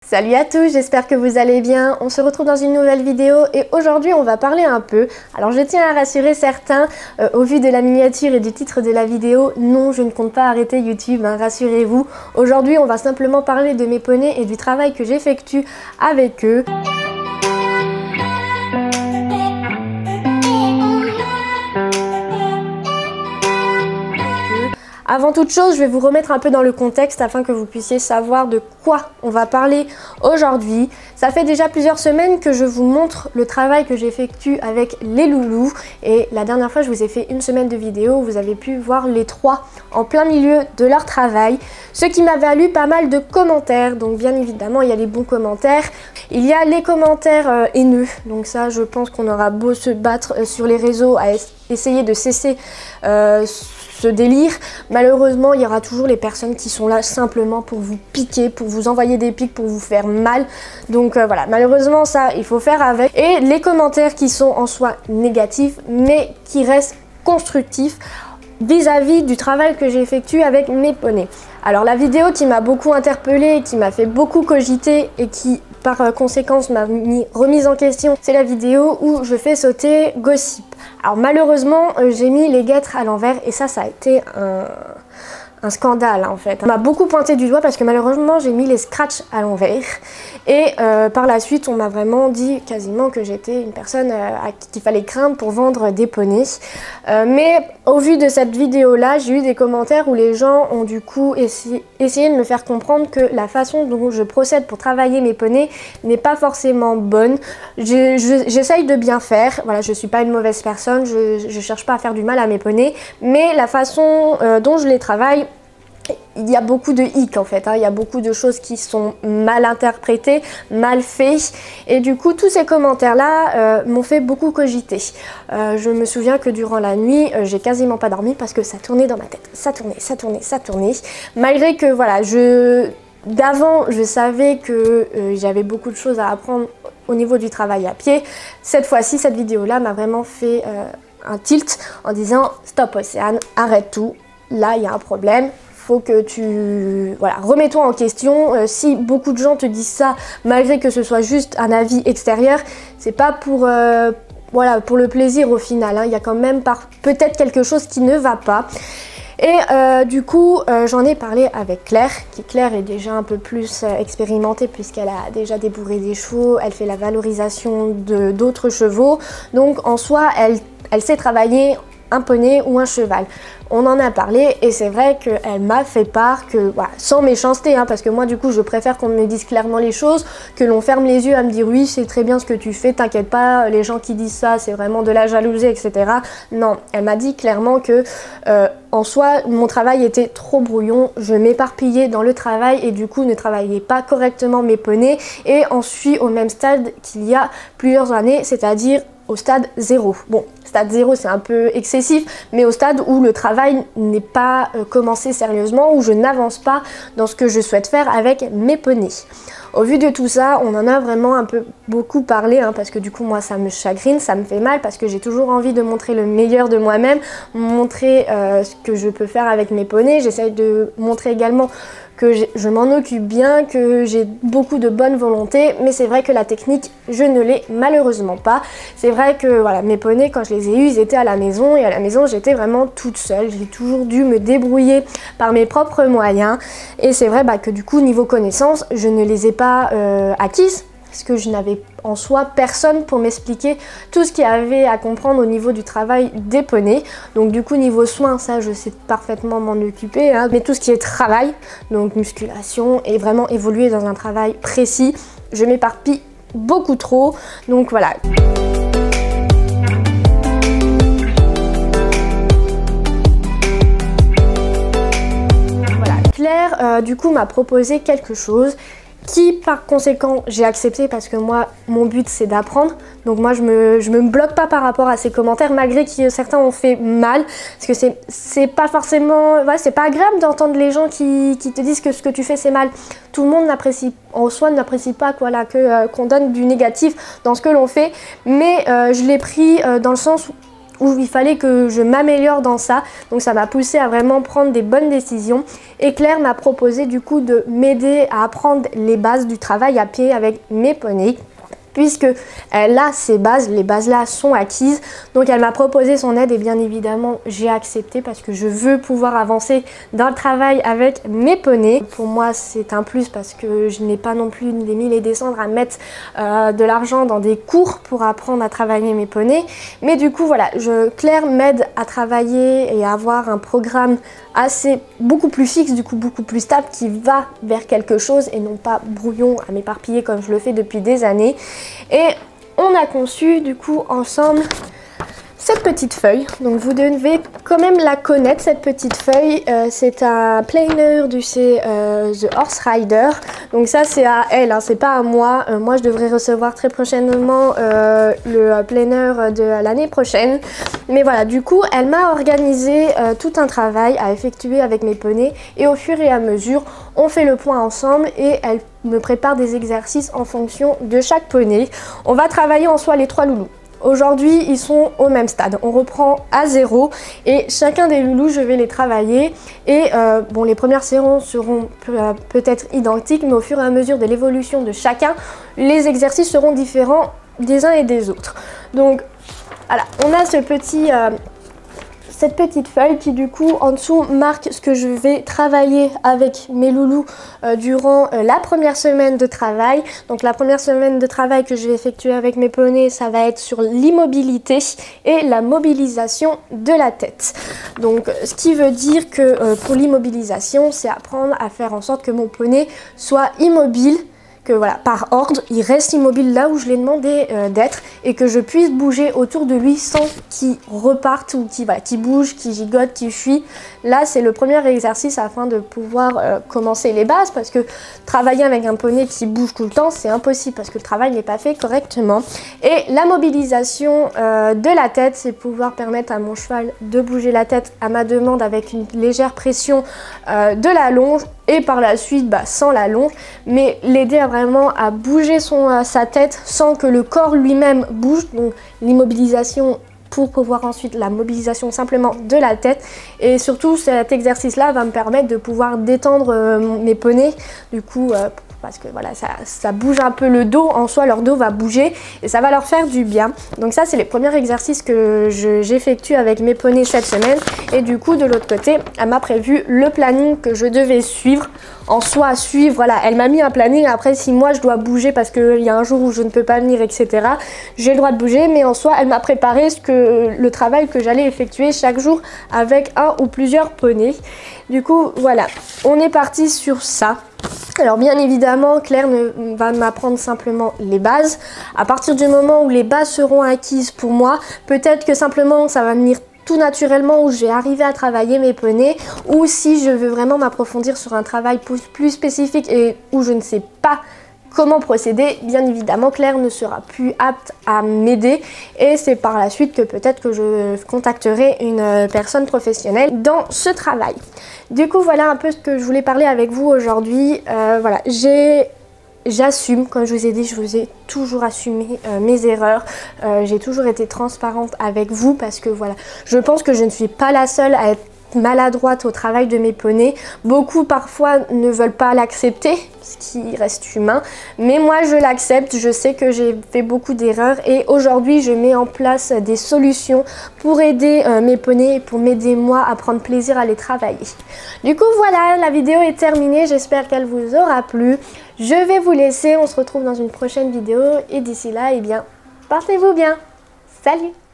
Salut à tous, j'espère que vous allez bien. On se retrouve dans une nouvelle vidéo et aujourd'hui on va parler un peu. Alors je tiens à rassurer certains, au vu de la miniature et du titre de la vidéo, non je ne compte pas arrêter YouTube, hein, rassurez-vous. Aujourd'hui on va simplement parler de mes poneys et du travail que j'effectue avec eux. Avant toute chose, je vais vous remettre un peu dans le contexte afin que vous puissiez savoir de quoi on va parler aujourd'hui. Ça fait déjà plusieurs semaines que je vous montre le travail que j'effectue avec les loulous. Et la dernière fois, je vous ai fait une semaine de vidéo où vous avez pu voir les trois en plein milieu de leur travail. Ce qui m'a valu pas mal de commentaires. Donc bien évidemment, il y a les bons commentaires. Il y a les commentaires haineux. Donc ça, je pense qu'on aura beau se battre sur les réseaux à essayer de cesser ce délire, malheureusement il y aura toujours les personnes qui sont là simplement pour vous piquer, pour vous envoyer des pics, pour vous faire mal. Donc voilà, malheureusement ça il faut faire avec. Et les commentaires qui sont en soi négatifs mais qui restent constructifs vis-à-vis du travail que j'effectue avec mes poneys. Alors la vidéo qui m'a beaucoup interpellée, qui m'a fait beaucoup cogiter et qui par conséquence m'a remise en question, c'est la vidéo où je fais sauter Gossip. Alors malheureusement j'ai mis les guêtres à l'envers et ça a été un scandale en fait. On m'a beaucoup pointé du doigt parce que malheureusement j'ai mis les scratchs à l'envers et par la suite on m'a vraiment dit quasiment que j'étais une personne qu'il fallait craindre pour vendre des poneys. Mais au vu de cette vidéo là, j'ai eu des commentaires où les gens ont du coup essayé de me faire comprendre que la façon dont je procède pour travailler mes poneys n'est pas forcément bonne. J'essaye de bien faire, voilà, je suis pas une mauvaise personne, je cherche pas à faire du mal à mes poneys, mais la façon dont je les travaille, il y a beaucoup de hic en fait, hein. Il y a beaucoup de choses qui sont mal interprétées, mal faites et du coup tous ces commentaires là m'ont fait beaucoup cogiter. Je me souviens que durant la nuit j'ai quasiment pas dormi parce que ça tournait dans ma tête, ça tournait, malgré que voilà, d'avant je savais que j'avais beaucoup de choses à apprendre au niveau du travail à pied. Cette fois-ci, cette vidéo là m'a vraiment fait un tilt en disant stop Océane, arrête tout, là il y a un problème. Faut que tu remets-toi en question. Si beaucoup de gens te disent ça, malgré que ce soit juste un avis extérieur, c'est pas pour pour le plaisir au final, hein. Il y a quand même peut-être quelque chose qui ne va pas. Et du coup, j'en ai parlé avec Claire, Claire est déjà un peu plus expérimentée puisqu'elle a déjà débourré des chevaux, elle fait la valorisation d'autres chevaux. Donc en soi, elle sait travailler un poney ou un cheval. On en a parlé et c'est vrai qu'elle m'a fait part que, voilà, sans méchanceté, hein, parce que moi du coup je préfère qu'on me dise clairement les choses, que l'on ferme les yeux à me dire oui c'est très bien ce que tu fais, t'inquiète pas, les gens qui disent ça c'est vraiment de la jalousie, etc. Non, elle m'a dit clairement que en soi mon travail était trop brouillon, je m'éparpillais dans le travail et du coup ne travaillais pas correctement mes poneys et en suis au même stade qu'il y a plusieurs années, c'est-à-dire au stade 0. Bon, stade 0 c'est un peu excessif, mais au stade où le travail n'est pas commencé sérieusement, où je n'avance pas dans ce que je souhaite faire avec mes poneys. Au vu de tout ça, on en a vraiment un peu beaucoup parlé, hein, parce que du coup moi ça me chagrine, ça me fait mal, parce que j'ai toujours envie de montrer le meilleur de moi-même, montrer ce que je peux faire avec mes poneys. J'essaye de montrer également que je m'en occupe bien, que j'ai beaucoup de bonne volonté, mais c'est vrai que la technique, je ne l'ai malheureusement pas. C'est vrai que voilà, mes poneys, quand je les ai eus, ils étaient à la maison, et à la maison, j'étais vraiment toute seule. J'ai toujours dû me débrouiller par mes propres moyens, et c'est vrai que du coup, niveau connaissances, je ne les ai pas acquises, parce que je n'avais en soi personne pour m'expliquer tout ce qu'il y avait à comprendre au niveau du travail des poneys. Donc du coup niveau soins, ça je sais parfaitement m'en occuper, hein. Mais tout ce qui est travail, donc musculation et vraiment évoluer dans un travail précis, je m'éparpille beaucoup trop. Donc voilà. Claire du coup m'a proposé quelque chose qui par conséquent j'ai accepté parce que moi mon but c'est d'apprendre, donc moi je me bloque pas par rapport à ces commentaires malgré que certains ont fait mal, parce que c'est pas forcément, c'est pas agréable d'entendre les gens qui te disent que ce que tu fais c'est mal. Tout le monde n'apprécie, en soi n'apprécie pas qu'on donne du négatif dans ce que l'on fait, mais je l'ai pris dans le sens où il fallait que je m'améliore dans ça. Donc ça m'a poussée à vraiment prendre des bonnes décisions. Et Claire m'a proposé du coup de m'aider à apprendre les bases du travail à pied avec mes poneys, puisque elle a ses bases, les bases là sont acquises. Donc elle m'a proposé son aide et bien évidemment j'ai accepté parce que je veux pouvoir avancer dans le travail avec mes poneys. Pour moi c'est un plus parce que je n'ai pas non plus des mille et des cendres à mettre de l'argent dans des cours pour apprendre à travailler mes poneys. Mais du coup voilà, Claire m'aide à travailler et à avoir un programme beaucoup plus fixe, du coup beaucoup plus stable, qui va vers quelque chose et non pas brouillon à m'éparpiller comme je le fais depuis des années. Et on a conçu du coup ensemble cette petite feuille. Donc vous devez quand même la connaître, cette petite feuille. C'est un planner du The Horse Rider. Donc ça c'est à elle, hein, c'est pas à moi. Moi je devrais recevoir très prochainement le planner de l'année prochaine. Mais voilà, du coup elle m'a organisé tout un travail à effectuer avec mes poneys. Et au fur et à mesure, on fait le point ensemble et elle me prépare des exercices en fonction de chaque poney. On va travailler en soi les 3 loulous. Aujourd'hui, ils sont au même stade. On reprend à 0 et chacun des loulous, je vais les travailler. Et bon, les premières séances seront peut-être identiques, mais au fur et à mesure de l'évolution de chacun, les exercices seront différents des uns et des autres. Donc, voilà, on a cette petite feuille qui du coup en dessous marque ce que je vais travailler avec mes loulous durant la première semaine de travail. Donc la première semaine de travail que je vais effectuer avec mes poneys, ça va être sur l'immobilité et la mobilisation de la tête. Donc ce qui veut dire que pour l'immobilisation, c'est apprendre à faire en sorte que mon poney soit immobile, que voilà, par ordre, il reste immobile là où je l'ai demandé d'être et que je puisse bouger autour de lui sans qu'il reparte ou qu'il bouge, qu'il gigote, qu'il fuit. Là, c'est le premier exercice afin de pouvoir commencer les bases, parce que travailler avec un poney qui bouge tout le temps, c'est impossible parce que le travail n'est pas fait correctement. Et la mobilisation de la tête, c'est pouvoir permettre à mon cheval de bouger la tête à ma demande avec une légère pression de la longe et par la suite sans la longe, mais l'aider vraiment à bouger sa tête sans que le corps lui-même bouge. Donc l'immobilisation pour pouvoir ensuite la mobilisation simplement de la tête. Et surtout cet exercice là va me permettre de pouvoir détendre mes poneys, du coup parce que voilà, ça bouge un peu le dos, en soi leur dos va bouger et ça va leur faire du bien. Donc ça c'est les premiers exercices que j'effectue avec mes poneys cette semaine. Et du coup de l'autre côté, elle m'a prévu le planning que je devais suivre. En soi suivre, voilà, elle m'a mis un planning. Après si moi je dois bouger parce qu'il y a un jour où je ne peux pas venir, etc., j'ai le droit de bouger, mais en soi elle m'a préparé le travail que j'allais effectuer chaque jour avec un ou plusieurs poneys. Du coup voilà, on est parti sur ça. Alors bien évidemment, Claire va m'apprendre simplement les bases. À partir du moment où les bases seront acquises pour moi, peut-être que simplement ça va venir tout naturellement, où je vais arriver à travailler mes poneys, ou si je veux vraiment m'approfondir sur un travail plus spécifique et où je ne sais pas comment procéder, bien évidemment Claire ne sera plus apte à m'aider et c'est par la suite que peut-être que je contacterai une personne professionnelle dans ce travail. Du coup voilà un peu ce que je voulais parler avec vous aujourd'hui. Voilà, j'assume, comme je vous ai dit, je vous ai toujours assumé mes erreurs. J'ai toujours été transparente avec vous parce que voilà, je pense que je ne suis pas la seule à être maladroite au travail de mes poneys. Beaucoup parfois ne veulent pas l'accepter, ce qui reste humain, mais moi je l'accepte. Je sais que j'ai fait beaucoup d'erreurs et aujourd'hui je mets en place des solutions pour aider mes poneys et pour m'aider moi à prendre plaisir à les travailler. Du coup voilà, la vidéo est terminée, j'espère qu'elle vous aura plu. Je vais vous laisser, on se retrouve dans une prochaine vidéo et d'ici là, eh bien, portez-vous bien. Salut!